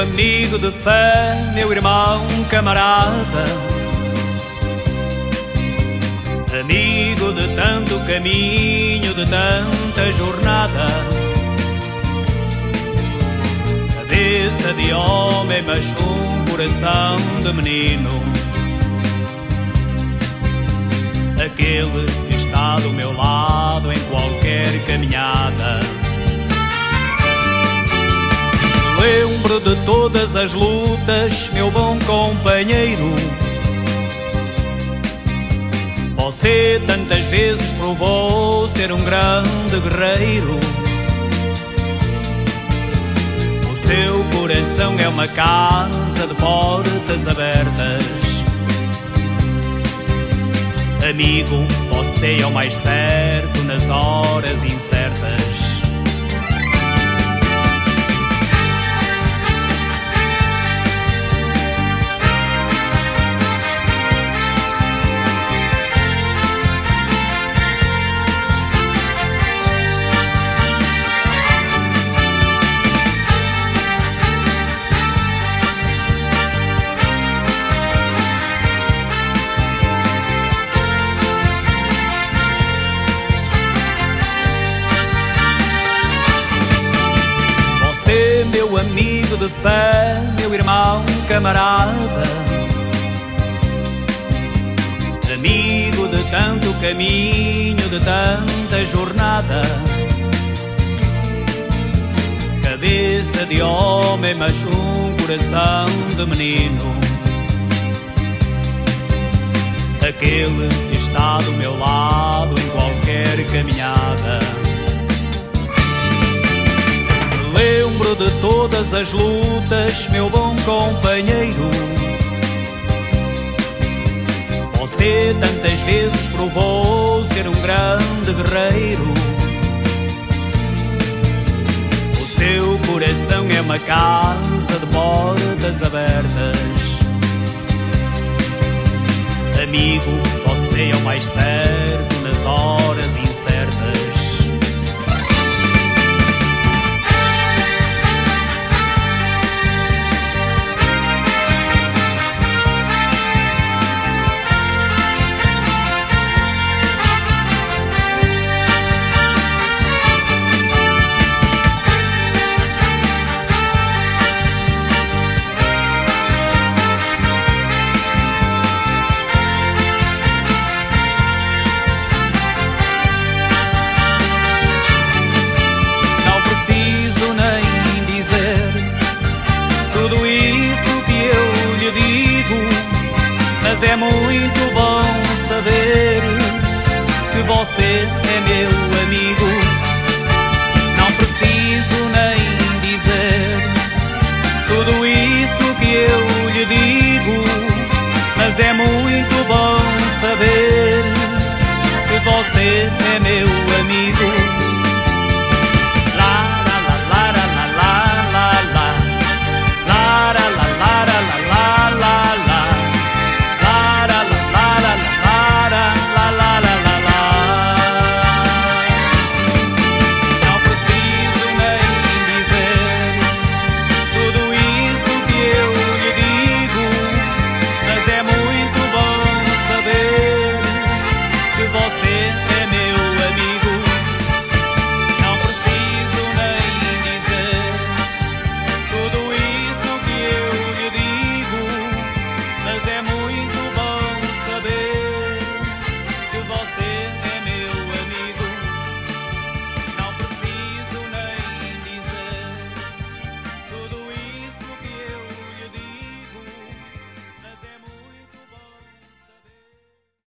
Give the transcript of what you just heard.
amigo de fé, meu irmão, camarada, amigo de tanto caminho, de tanta jornada. Cabeça de homem, mas um coração de menino, aquele que está do meu lado em qualquer caminhada. Lembro de todas as lutas, meu bom companheiro. Você tantas vezes provou ser um grande guerreiro. O seu coração é uma casa de portas abertas. Amigo, você é o mais certo nas horas incertas. Meu amigo de fé, meu irmão, camarada, amigo de tanto caminho, de tanta jornada. Cabeça de homem, mas um coração de menino, aquele que está do meu lado em qualquer caminhada. Lembro de todas as lutas, meu bom companheiro. Você tantas vezes provou ser um grande guerreiro. O seu coração é uma casa de portas abertas. Amigo, você é o mais certo nas horas incertas. Mas é muito bom saber que você é meu amigo. Não preciso nem dizer tudo isso que eu lhe digo, mas é muito bom saber que você é meu amigo.